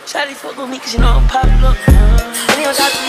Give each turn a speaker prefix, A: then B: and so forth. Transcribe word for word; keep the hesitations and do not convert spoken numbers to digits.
A: Shawty fuck with me cause you know I'm popular. And he on top of